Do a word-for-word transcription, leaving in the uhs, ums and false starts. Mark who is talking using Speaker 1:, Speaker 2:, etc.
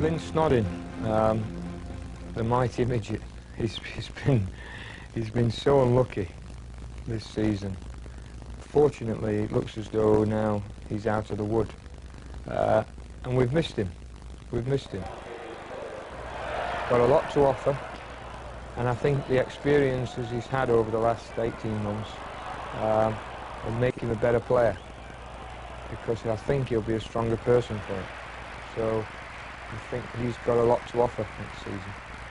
Speaker 1: Lynn Snodin, um, the mighty midget, he's, he's been he's been so unlucky this season. Fortunately, it looks as though now he's out of the wood, uh, and we've missed him. We've missed him. Got a lot to offer, and I think the experiences he's had over the last eighteen months um, will make him a better player, because I think he'll be a stronger person for it. So I think he's got a lot to offer next season.